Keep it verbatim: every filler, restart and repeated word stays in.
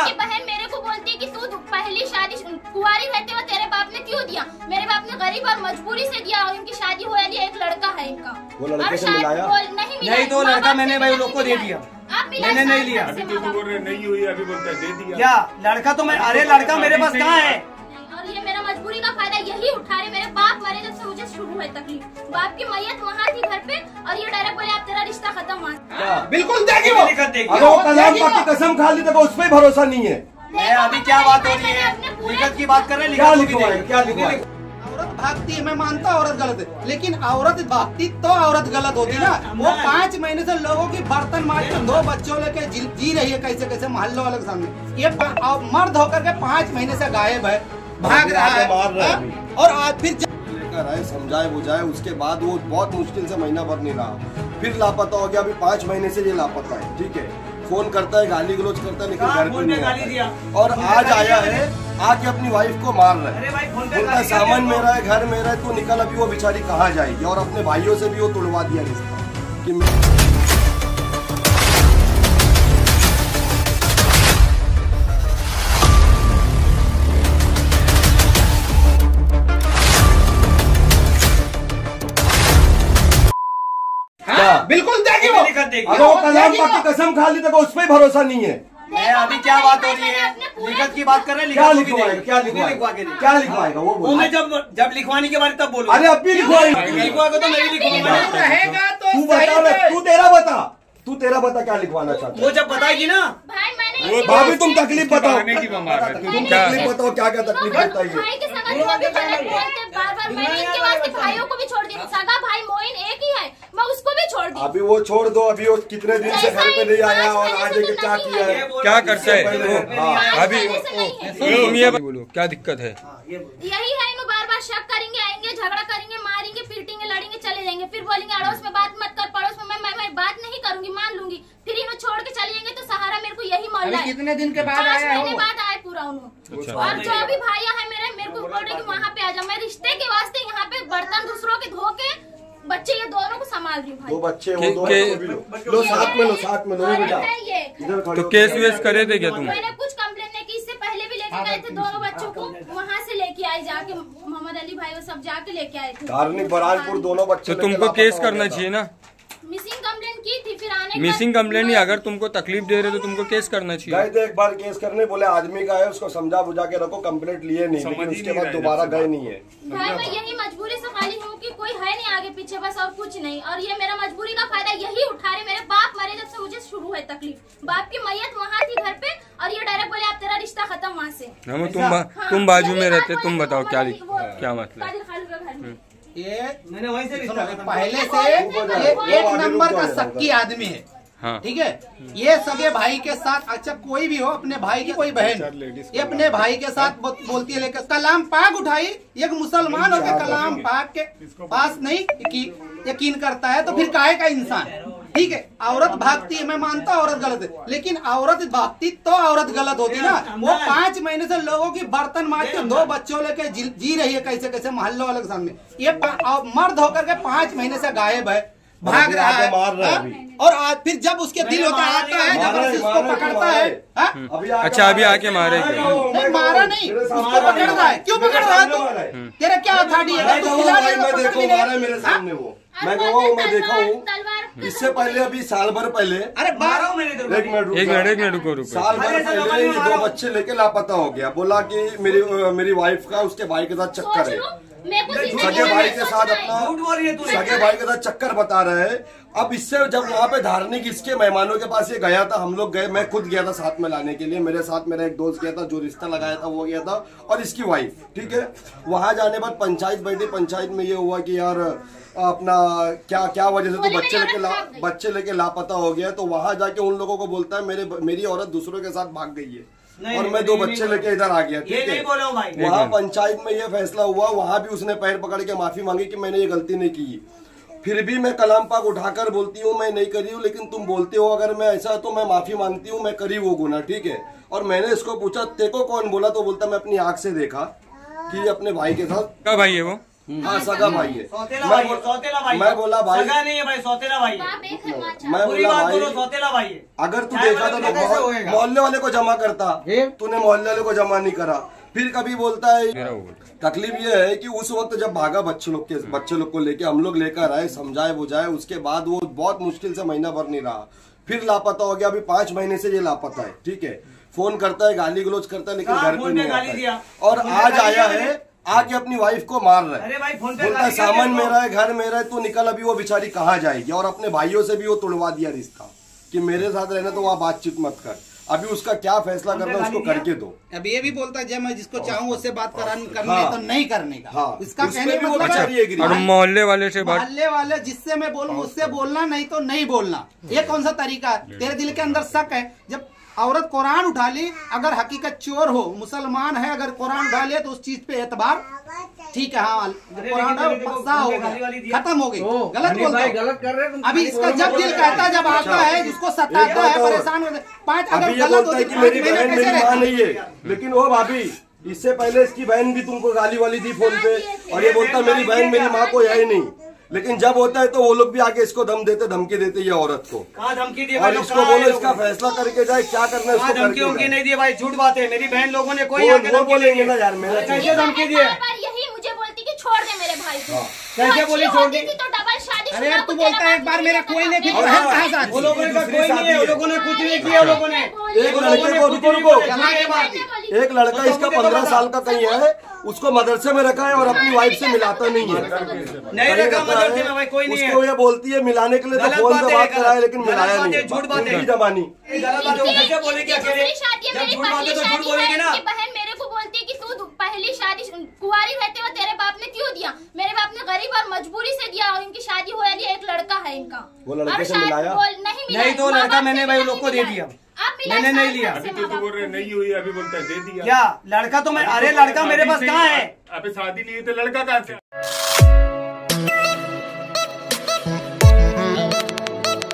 मेरी बहन मेरे को बोलती है कि तू पहली शादी कुंवारी रहते हुए तेरे बाप ने क्यों दिया। मेरे बाप ने गरीब और मजबूरी से दिया और इनकी शादी हो रही है, एक लड़का है इनका। वो लड़के से मिलाया? नहीं मिला, नहीं तो लड़का मैंने भाई लोग को दे दिया, मैंने नहीं लिया। अभी तो बोल रहे नहीं हुई, अभी बोलते दे दिया। क्या लड़का तो मैं, अरे लड़का मेरे पास कहाँ है? और ये मेरा मजबूरी का फायदा यही उठा रहे। मेरे बाप मरे जब से मुझे शुरू है तकलीफ। बाप की मैयत वहाँ थी घर पे और ये डायरेक्ट बोले आप तेरा रिश्ता खत्म हुआ। बिल्कुल देगी वो, अगर वो कलाम पाक की कसम खा ली तो उस पर भरोसा नहीं है। मैं अभी क्या बात हो रही है, लिखत की बात कर रहे हैं, क्या लिखवाए क्या लिखवाए? औरत भागती है, मैं मानता औरत गलत है, लेकिन औरत भागती तो औरत गलत होती ना। वो पाँच महीने से लोगों की बर्तन मार के दो बच्चों लेके जी, जी रही है कैसे कैसे मोहल्लों वाले के सामने। ये मर्द होकर के पाँच महीने से गायब है, भाग रहा है, और आज फिर लेकर आए, समझाए बुझाए, उसके बाद वो बहुत मुश्किल से महीना भर नहीं रहा, फिर लापता हो गया। अभी पाँच महीने से ये लापता है, ठीक है। फोन करता है, गाली गलौज करता है, लेकिन घर पे नहीं आता। और आज आया है, आके अपनी वाइफ को मार रहा है। उनका सामान मेरा है, घर मेरा है, तू निकल। अभी वो बेचारी कहाँ जाएगी? और अपने भाइयों से भी वो तोड़वा दिया रिश्ता कि बिल्कुल देगी वो, अगर वो कलाम पाक की कसम खा ली तो उस पर भरोसा नहीं है। मैं अभी क्या बात हो रही है, लिखत की बात कर रहे हैं, क्या लिखवाएगा क्या लिखवाएगा क्या लिखवाएगा? वो वो मैं जब जब लिखवाने के बारे तब बोलूं। अरे अब भी लिखवाएगा, लिखवाएगा तो मैं भी लिखवाऊंगा। रहेगा तो तू बता, तू तेरा बता, तू तेरा बता क्या लिखवाना चाहता है? वो जब बताएगी ना भाई मैंने भाभी तुम तकलीफ बताओ, की बमार है। तुम तकलीफ बताओ, क्या क्या तकलीफ बताइए। भाई के सगा जो भी गलत बोलते बार बार, मैंने इनके वास्ते भाइयों को भी छोड़ दिया। सगा भाई मोइन एक ही है, मैं उसको भी छोड़ दी। अभी वो छोड़ दो, अभी वो कितने दिन से घर पे नहीं आया और आज के क्या किया है, क्या करता है अभी? तुम ये बोलो क्या दिक्कत है? यही है, इन्हों बार बार शक करेंगे, आएंगे, झगड़ा करेंगे, मारेंगे, पीटेंगे, लड़ेंगे, चले जाएंगे, फिर बोलेंगे अड़ोस में बात मत कर, पड़ोस में मैं मैं, मैं बात नहीं करूंगी, मान लूंगी। फिर इन्हों छोड़ के चले जाएंगे तो सहारा मेरे को यही मोहल्ला है। कितने दिन के बाद पाँच आया महीने हो? बाद आए पूरा उन्होंने। अच्छा। और जो भी भाइया है मेरे मेरे को बोल रहे कि वहाँ पे आ जाओ। मैं रिश्ते के वास्ते यहाँ पे बर्तन दूसरों के धो के बच्चे ये दोनों को संभाल रही हूँ। दो बच्चे वो के- दो के- बच्चे भी लो, लो साथ में लो, साथ में लो बेटा। ये इधर खड़े तो हो। केस वेस करे थे क्या तुम? मैंने कुछ कंप्लेन नहीं की, इससे पहले भी लेके गए थे दोनों बच्चों को, वहाँ से लेके आए जाके, मोहम्मद अली भाई वो सब जाके लेके आए थे। धार्मिक बरानपुर दोनों बच्चे तो तुमको केस करना चाहिए ना। मिसिंग कंप्लेन की थी, फिर आने के मिसिंग बाद- कंप्लेंट नहीं, अगर तुमको तकलीफ दे रहे तो तुमको केस करना गए चाहिए। थे एक बार केस करने, बोले आदमी का है, उसको समझा बुझा के रखो, कंप्लेंट लिए नहीं, लेकिन उसके बाद दोबारा गए नहीं है। भाई मैं यही मजबूरी से खाली हूँ कि कोई है नहीं आगे पीछे, बस और कुछ नहीं। और ये मेरा मजबूरी का फायदा यही उठा रहे। मेरे बाप मरे जब से मुझे शुरू है तकलीफ। बाप की मैयत वहाँ थी घर पे और ये डायरेक्ट बोले आप तेरा रिश्ता खत्म वहाँ से। हम तुम तुम बाजू में रहते, तुम बताओ क्या क्या मतलब? ये मैंने वहीं से सुनो, पहले से ये एक नंबर का शक्की आदमी है, हाँ। ठीक है। ये सगे भाई के साथ, अच्छा कोई भी हो, अपने भाई की कोई बहन, ये अपने भाई के साथ बोलती है, लेकर कलाम पाक उठाई। एक मुसलमान होकर कलाम पाक के पास नहीं यकीन करता है तो फिर काहे का इंसान, ठीक है। औरत भागती है, मैं मानता औरत गलत है, लेकिन औरत भागती तो औरत गलत होती ना। वो पाँच महीने से लोगों की बर्तन मार के दो बच्चों लेके जी, जी रही है कैसे कैसे मोहल्लों वाले के सामने। ये मर्द होकर के पाँच महीने से गायब है, भाग रहा है, मार रहा है। और आज फिर जब उसके दिल होता है, आता है, जबरदस्ती उसको पकड़ता है। अच्छा अभी आके मारे क्या? नहीं मारा नहीं, उसको पकड़ रहा है। क्यों पकड़ रहा है तू? तेरा क्या अथॉरिटी है? तू खिला रहा है, मैं पकड़ देखो भी नहीं। मारा मेरे सामने वो, मैं गवाह हूँ, मैं देखा हूँ। इससे पहले अभी साल भर पहले, अरे बारह महीने एक मिनट रुको, एक मिनट एक मिनट रुको रुको। साल भर पहले ये दो बच्चे लेके लापता हो गया। बोला कि मेरी मेरी वाइफ का उसके भाई के साथ चक्कर है, सगे भाई के साथ अपना सगे भाई के साथ चक्कर बता रहे हैं। अब इससे जब वहाँ पे धार्मिक इसके मेहमानों के पास ये गया था, हम लोग गए, मैं खुद गया था साथ में लाने के लिए, मेरे साथ मेरा एक दोस्त गया था जो रिश्ता लगाया था वो गया था, और इसकी वाइफ, ठीक है। वहाँ जाने बाद पंचायत बैठी, पंचायत में ये हुआ कि यार अपना क्या क्या वजह से तो बच्चे लेके ला बच्चे लेके लापता हो गया। तो वहाँ जाके उन लोगों को बोलता है मेरे मेरी औरत दूसरों के साथ भाग गई है और मैं दो बच्चे लेके इधर आ गया, ठीक है। वहाँ पंचायत में ये फैसला हुआ, वहाँ भी उसने पैर पकड़ के माफी मांगी कि मैंने ये गलती नहीं की। फिर भी मैं कलाम पाक उठाकर बोलती हूँ मैं नहीं करी हूँ, लेकिन तुम बोलते हो अगर मैं ऐसा तो मैं माफी मांगती हूँ, मैं करी वो गुना, ठीक है। और मैंने इसको पूछा तेको कौन बोला, तो बोलता मैं अपनी आँख से देखा कि अपने भाई के साथ। क्या भाई है वो? हाँ सगा भाई है। सौतेला मैं भाई, बोल- सौतेला भाई, मैं बोला भाई, सगा नहीं है भाई, सौतेला भाई है। बाप एक है, माँ चार। मैं पूरी बोला बात बोलो, भाई, सौतेला भाई है। अगर तू चाहे देखा वाला था तो कैसे मोह- होएगा? मोहल्ले वाले को जमा करता, तूने मोहल्ले वाले को जमा नहीं करा। फिर कभी बोलता है, मेरा वो बोल। तकलीफ ये है कि उस वक्त जब भागा बच्चे लोग के बच्चे लोग को लेके हम लोग लेकर आए, समझाए बुझाए, उसके बाद वो बहुत मुश्किल से महीना भर नहीं रहा, फिर लापता हो गया। अभी पांच महीने से ये लापता है, ठीक है। फोन करता है, गाली गलोच करता है, लेकिन हाँ, घर पे फोन नहीं पे आता गाली है। दिया। और फोन पे आज गाली आया दिया है, आके अपनी वाइफ को मार रहा अरे है, भाई फोन पे बोलता है गाली दिया सामान देखो। मेरा है, घर मेरा है, तू निकल। अभी वो बेचारी कहाँ जाएगी? और अपने भाइयों से भी वो तोड़वा दिया रिश्ता कि मेरे साथ रहना तो वहाँ बातचीत मत कर। अभी उसका क्या फैसला करना है उसको करके दो। अब ये भी बोलता है जब मैं जिसको चाहूँ उससे बात करा करने हाँ। तो नहीं करने का। हाँ। इसका उस पे कहने भी वो मतलब बेचारी है, एग्री और मोहल्ले वाले से बात मोहल्ले वाले जिससे मैं बोलूँ उससे बोलना, नहीं तो नहीं बोलना। ये कौन सा तरीका है? तेरे दिल के अंदर शक है। जब औरत कुरान उठा ली, अगर हकीकत चोर हो, मुसलमान है, अगर कुरान उठा ले तो उस चीज पे एतबार ठीक है। हाँ, कुरान पक्का हो गया, खत्म हो गई। गलत बोलता है, गलत कर रहे हो। अभी इसका जब दिल कहता है, जब आता है, जिसको सताता है, परेशान होता है, पाँच अगर अभी ये गलत बोलता है होती कि पाँच मेरी महीने बहन कैसे मेरी माँ रहती? नहीं है, लेकिन वो भाभी इससे पहले इसकी बहन भी तुमको गाली वाली दी फोन पे, और ये बोलता मेरी बहन मेरी माँ को है ही नहीं। लेकिन जब होता है तो वो लोग भी आके इसको दम देते, धमकी देते ये औरत को। कहाँ धमकी दी और भाई? लोग इसको कहाँ बोलो आए इसका लोग? फैसला करके जाए, क्या करना है कहाँ इसको धमकी करके उमकी जाए। नहीं दी भाई, झूठ बात है। मेरी बहन लोगों ने कोई वो- आके वो धमकी बोलेंगे नहीं ना दी। यार, मेरा कैसे ये धमकी बहन दिए? बार बार यही मुझे बोलती कि छोड़ दे मेरे भाई को। कैसे वो बोली अच्छी छोड़ होती दी? थी तो डबल शादी अरे यार तू बोलता है एक बार मेरा कोई नहीं, फिर और बहन हाँ, कहाँ से आती वो है? लोगों ने कहा कोई नहीं है, वो लोगों ने कुछ नहीं किया, वो लोगों ने एक लड़के को रुको रुको एक एक लड़का इसका पंद्रह साल का कहीं है, उसको मदरसे में रखा है और अपनी वाइफ से मिलाता नहीं है। नहीं रखा मदरसे में भाई, कोई नहीं है। उसको ये बोलती है मिलाने के लिए तो गलत फोन बात पे है, बात गलत- कराए, लेकिन गलत मिलाया बात नहीं है, झूठ बात है। उनकी जबानी। गलत बात है, वो कैसे बोलेगी अकेले? शादी जब मेरी झूठ बात पहली है तो झूठ शादी बोलेगी है। ना। इसकी बहन मेरे को बोलती है कि तू पहली शादी कुंवारी रहते हुए तेरे बाप ने क्यों दिया? मेरे बाप ने गरीब और मजबूरी से दिया, और इनकी शादी हो रही है, एक लड़का है इनका। वो लड़के और से शायद मिलाया? बोल- नहीं मिला। नहीं तो माँ लड़का बाप मैंने से भाई मिला, लोग को नहीं दे मिला। दिया। आप मिला मैंने नहीं साथ लिया। से अभी माँ तो बाप बोल रहे नहीं हुई, अभी बोलता है दे दिया। क्या लड़का तो मैं, अरे लड़का मेरे पास कहाँ है? अभी शादी नहीं हुई तो लड़का कहाँ से?